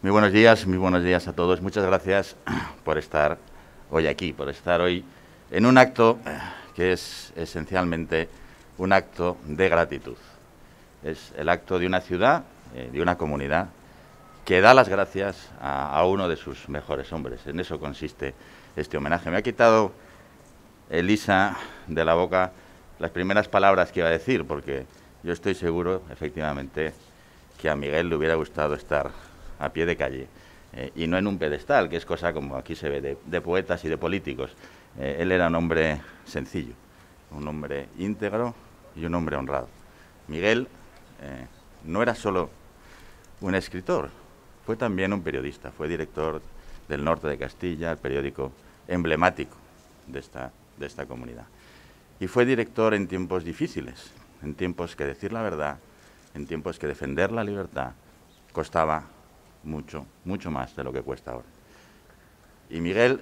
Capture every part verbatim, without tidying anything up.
Muy buenos días, muy buenos días a todos. Muchas gracias por estar hoy aquí, por estar hoy en un acto que es esencialmente un acto de gratitud. Es el acto de una ciudad, eh, de una comunidad, que da las gracias a, a uno de sus mejores hombres. En eso consiste este homenaje. Me ha quitado Elisa de la boca las primeras palabras que iba a decir, porque yo estoy seguro, efectivamente, que a Miguel le hubiera gustado estar a pie de calle eh, y no en un pedestal, que es cosa como aquí se ve de, de poetas y de políticos. Eh, él era un hombre sencillo, un hombre íntegro y un hombre honrado. Miguel eh, no era solo un escritor, fue también un periodista, fue director del Norte de Castilla, el periódico emblemático de esta, de esta comunidad. Y fue director en tiempos difíciles, en tiempos que decir la verdad, en tiempos que defender la libertad costaba mucho, mucho más de lo que cuesta ahora. Y Miguel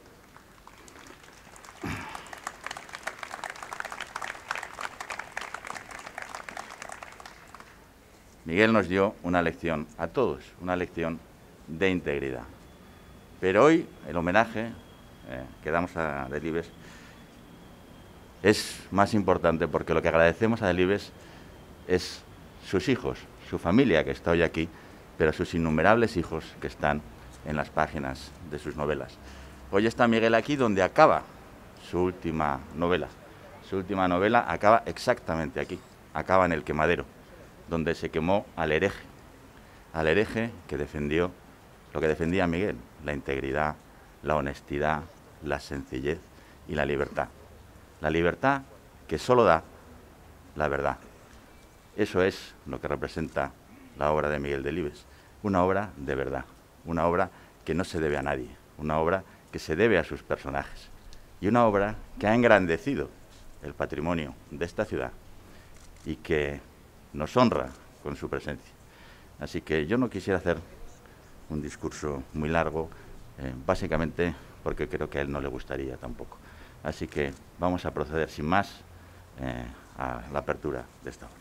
Miguel nos dio una lección a todos, una lección de integridad. Pero hoy el homenaje eh, que damos a Delibes es más importante porque lo que agradecemos a Delibes es sus hijos, su familia que está hoy aquí, pero sus innumerables hijos que están en las páginas de sus novelas. Hoy está Miguel aquí donde acaba su última novela. Su última novela acaba exactamente aquí, acaba en el quemadero, donde se quemó al hereje, al hereje que defendió lo que defendía Miguel, la integridad, la honestidad, la sencillez y la libertad. La libertad que solo da la verdad. Eso es lo que representa la obra de Miguel Delibes, una obra de verdad, una obra que no se debe a nadie, una obra que se debe a sus personajes y una obra que ha engrandecido el patrimonio de esta ciudad y que nos honra con su presencia. Así que yo no quisiera hacer un discurso muy largo, eh, básicamente porque creo que a él no le gustaría tampoco. Así que vamos a proceder sin más eh, a la apertura de esta obra.